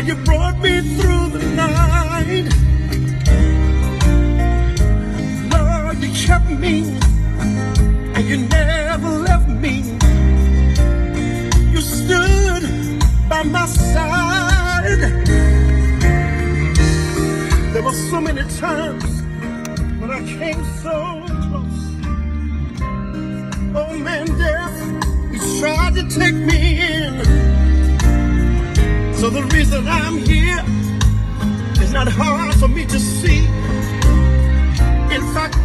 you brought me through the night. Lord, you kept me, and you never left me. You stood by my side. There were so many times when I came so close. Oh man, death, he tried to take me in. So the reason I'm here is not hard for me to see. In fact,